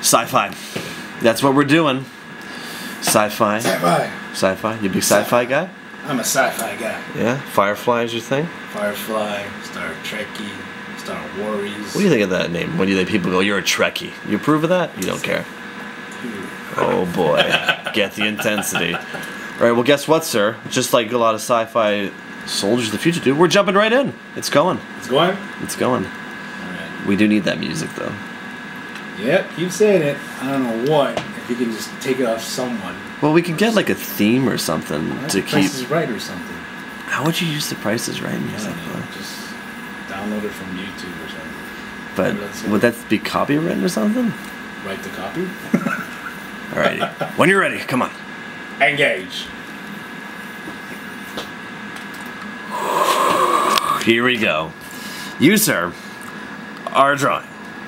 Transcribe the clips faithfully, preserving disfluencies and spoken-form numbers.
Sci-fi. That's what we're doing. Sci-fi. Sci-fi. Sci-fi. You a big sci-fi guy? I'm a sci-fi guy. Yeah? Firefly is your thing? Firefly, Star Trekkie, Star Wars. What do you think of that name? When do you think people go, you're a Trekkie? You approve of that? You don't care? Oh boy. Get the intensity. Alright, well guess what, sir? Just like a lot of sci-fi soldiers of the future do, we're jumping right in. It's going. It's going? It's going. Alright. We do need that music though. Yep, keep saying it. I don't know what. If you can just take it off someone. Well, we can get like a theme or something Well, to the keep. Price is Right or something. How would you use the Price is Right I music? don't know. Just download it from YouTube or something. But That's would that be copywritten or something? Write the copy. Alrighty. When you're ready, come on. Engage. Here we go. You, sir, are drawing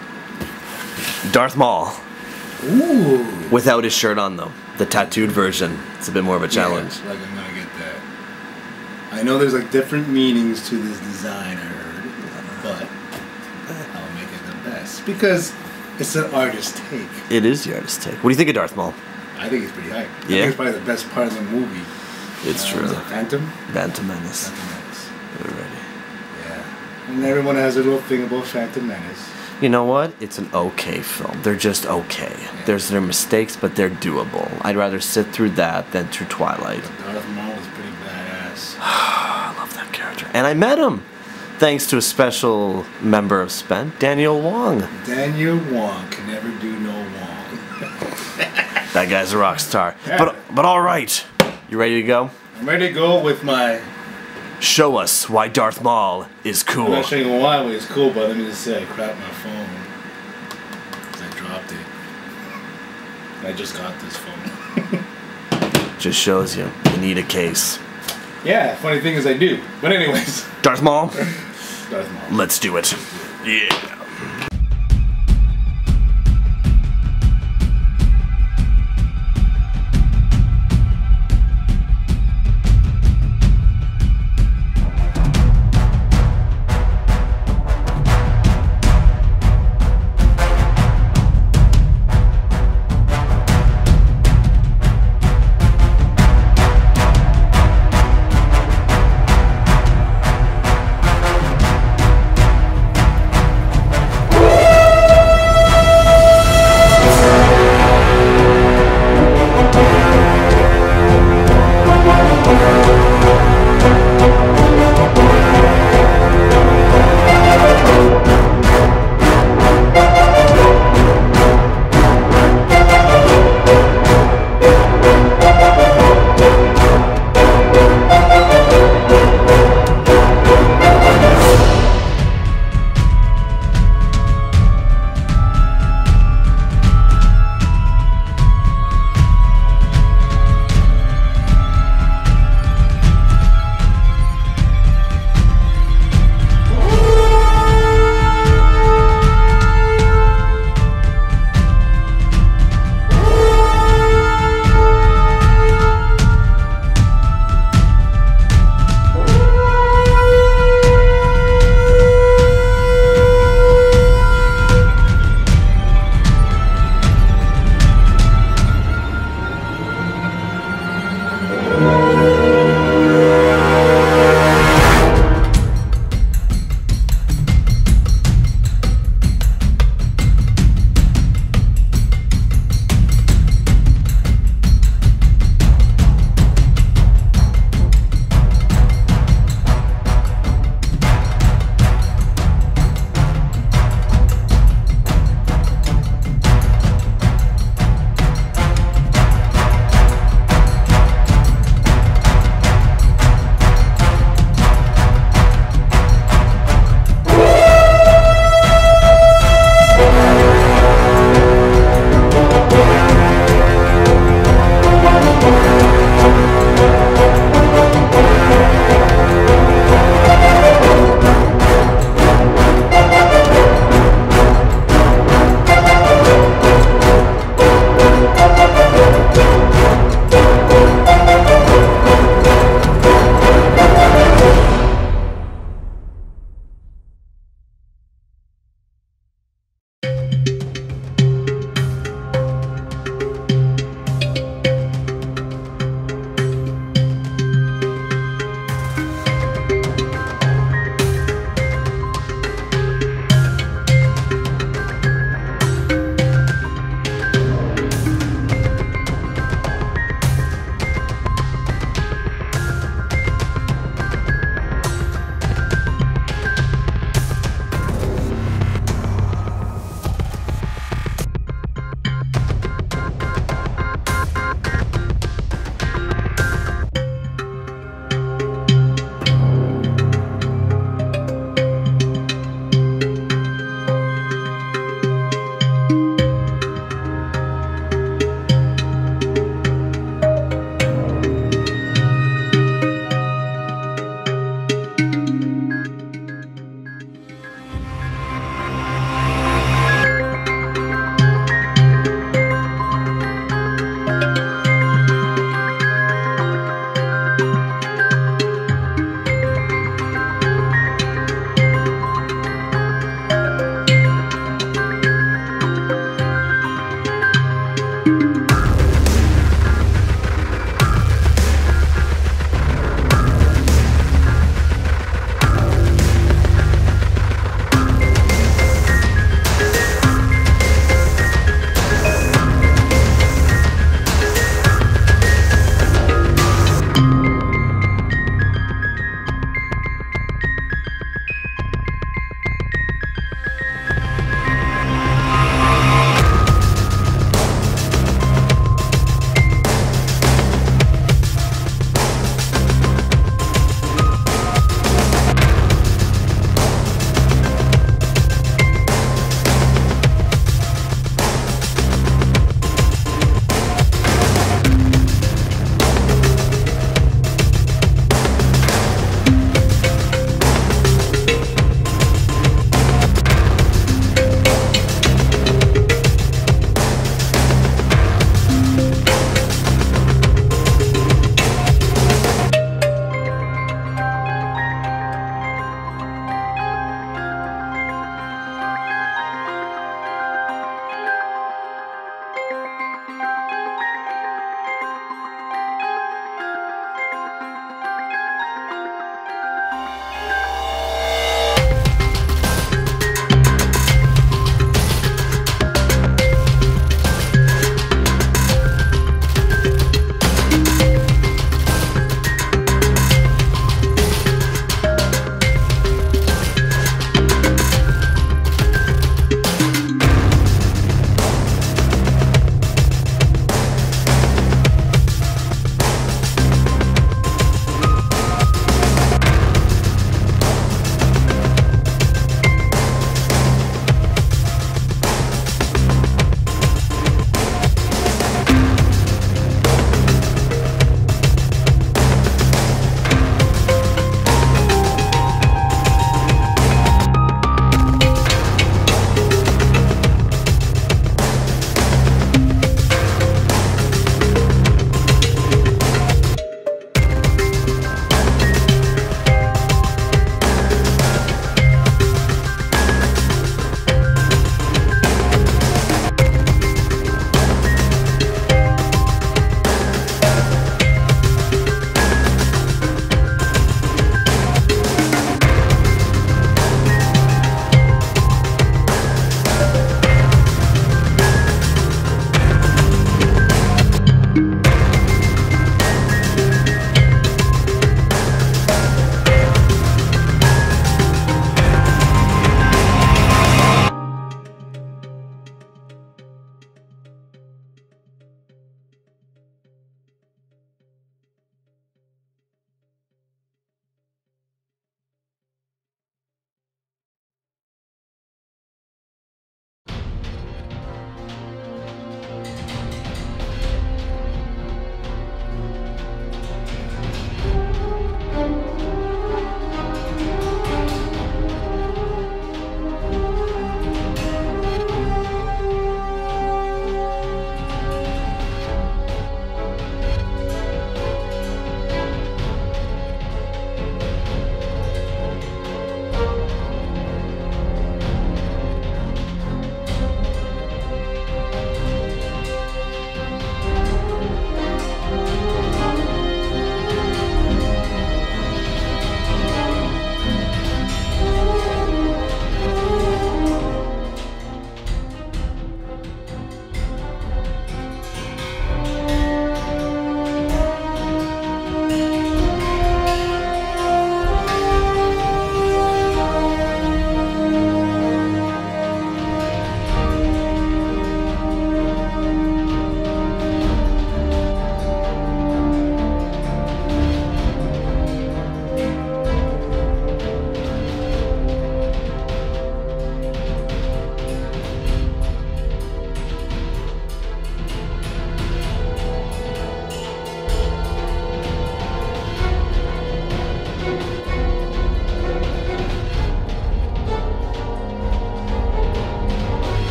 Darth Maul. Ooh. Without his shirt on, though. The tattooed version. It's a bit more of a challenge. Yeah, like I'm gonna get that. I know there's like different meanings to this design, I heard, but I'll make it the best because it's an artist's take. It is the artist's take. What do you think of Darth Maul? I think it's pretty hype. I Yeah? think it's probably the best part of the movie. It's uh, true. was it Phantom? Phantom Menace. Phantom Menace. We're ready. Yeah. And everyone has a little thing about Phantom Menace. You know what? It's an okay film. They're just okay. Yeah. There's their mistakes, but they're doable. I'd rather sit through that than through Twilight. Darth Maul was pretty badass. I love that character. And I met him thanks to a special member of Spent, Daniel Wong. Daniel Wong can never do no wrong. That guy's a rock star. Yeah. But but all right. You ready to go? I'm ready to go with my... Show us why Darth Maul is I'm cool. not showing you why, but it's cool, but let me just say I cracked my phone. Because I dropped it. I just got this phone. Just shows you. You need a case. Yeah, funny thing is I do. But anyways. Darth Maul, Darth Maul. let's do it. Yeah.